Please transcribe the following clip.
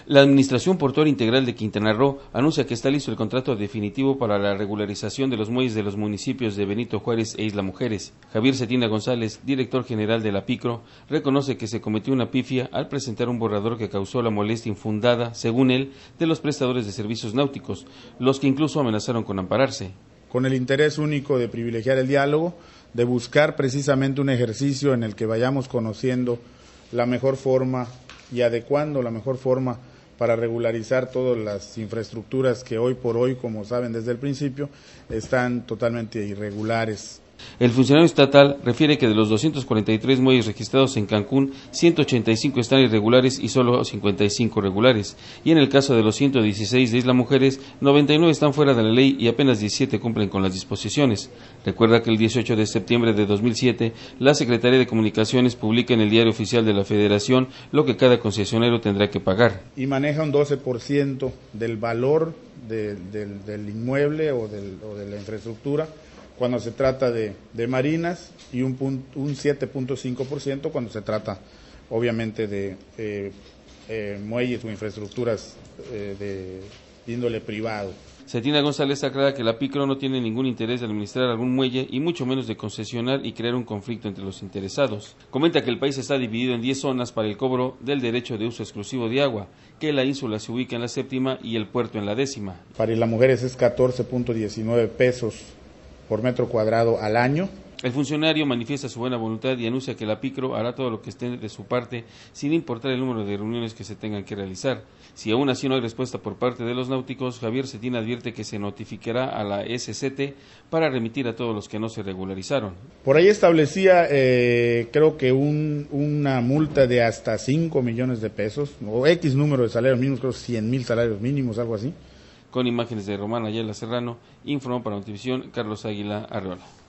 La Administración Portuaria Integral de Quintana Roo anuncia que está listo el contrato definitivo para la regularización de los muelles de los municipios de Benito Juárez e Isla Mujeres. Javier Cetina González, director general de la PICRO, reconoce que se cometió una pifia al presentar un borrador que causó la molestia infundada, según él, de los prestadores de servicios náuticos, los que incluso amenazaron con ampararse. Con el interés único de privilegiar el diálogo, de buscar precisamente un ejercicio en el que vayamos conociendo la mejor forma y adecuando la mejor forma para regularizar todas las infraestructuras que hoy por hoy, como saben desde el principio, están totalmente irregulares. El funcionario estatal refiere que de los 243 muelles registrados en Cancún, 185 están irregulares y solo 55 regulares. Y en el caso de los 116 de Isla Mujeres, 99 están fuera de la ley y apenas 17 cumplen con las disposiciones. Recuerda que el 18 de septiembre de 2007, la Secretaría de Comunicaciones publica en el Diario Oficial de la Federación lo que cada concesionario tendrá que pagar. Y maneja un 12% del valor del inmueble o de la infraestructura cuando se trata de marinas y un 7.5% cuando se trata obviamente de muelles o infraestructuras de índole privado. Cetina González aclara que la PICRO no tiene ningún interés de administrar algún muelle y mucho menos de concesionar y crear un conflicto entre los interesados. Comenta que el país está dividido en 10 zonas para el cobro del derecho de uso exclusivo de agua, que la ínsula se ubica en la 7ª y el puerto en la 10ª. Para Isla Mujeres es 14.19 pesos por metro cuadrado al año. El funcionario manifiesta su buena voluntad y anuncia que la PICRO hará todo lo que esté de su parte sin importar el número de reuniones que se tengan que realizar. Si aún así no hay respuesta por parte de los náuticos, Javier Cetina advierte que se notificará a la SCT para remitir a todos los que no se regularizaron. Por ahí establecía creo que una multa de hasta 5 millones de pesos o X número de salarios mínimos, creo 100,000 salarios mínimos, algo así. Con imágenes de Román Ayala Serrano, informó para Notivisión Carlos Águila Arreola.